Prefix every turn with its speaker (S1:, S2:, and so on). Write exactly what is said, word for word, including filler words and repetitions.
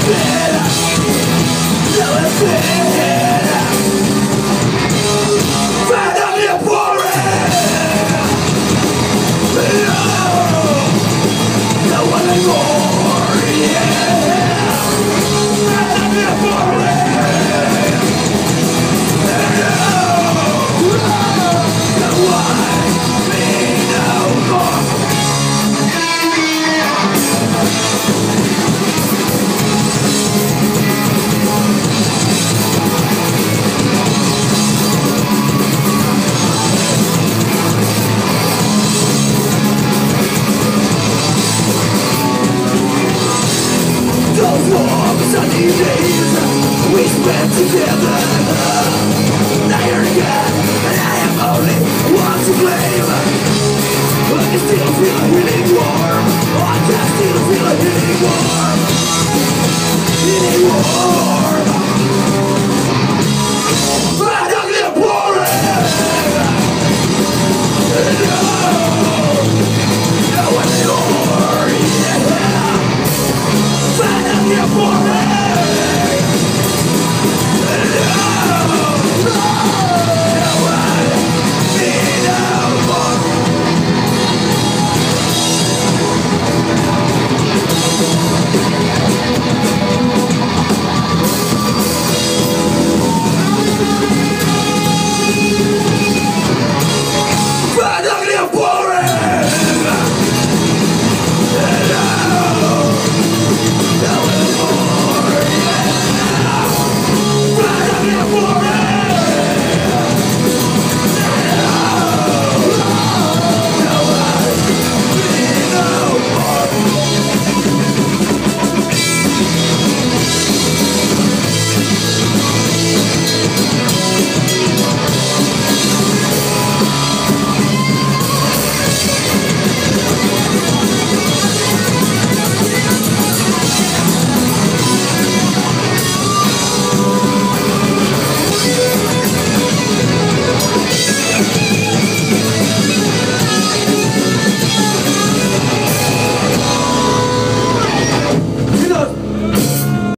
S1: Sunny days we spent together. Now you're gone, and I am only one to blame. I can still feel it hitting warm. I can still feel it hitting warm. Hitting warm. I don't get boring. No, no anymore. Yeah. I don't get boring. Boring!